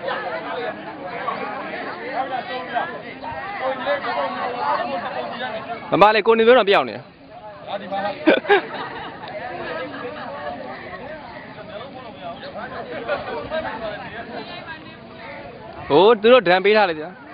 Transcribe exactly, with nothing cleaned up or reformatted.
Mama lại cô đi với nó béo này. Ủa, tôi nó đèn bị ra rồi chứ.